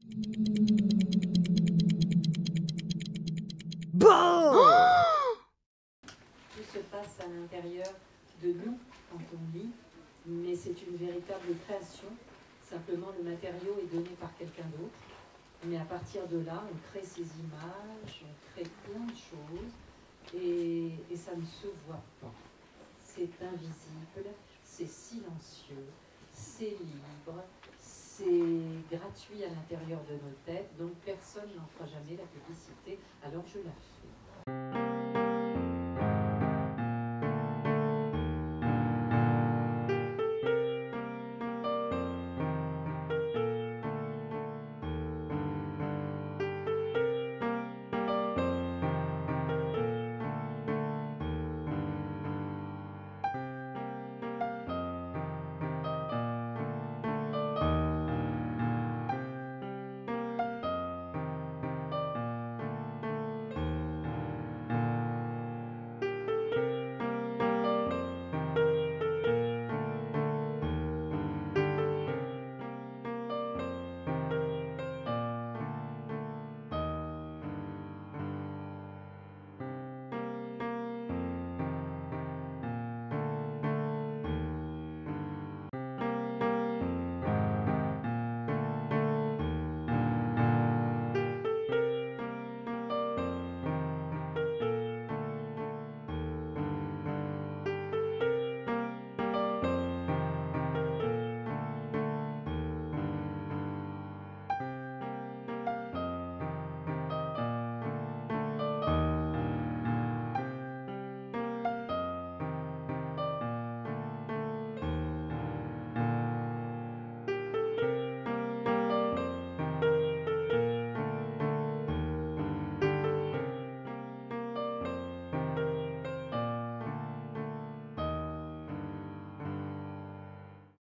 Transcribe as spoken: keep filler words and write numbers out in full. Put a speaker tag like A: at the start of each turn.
A: Bon
B: Oh! Tout se passe à l'intérieur de nous quand on lit, mais c'est une véritable création. Simplement, le matériau est donné par quelqu'un d'autre. Mais à partir de là, on crée ces images, on crée plein de choses, et, et ça ne se voit pas. C'est invisible, c'est silencieux, c'est libre, c'est gratuit à l'intérieur de nos têtes, donc personne n'en fera jamais la publicité, alors je la fais.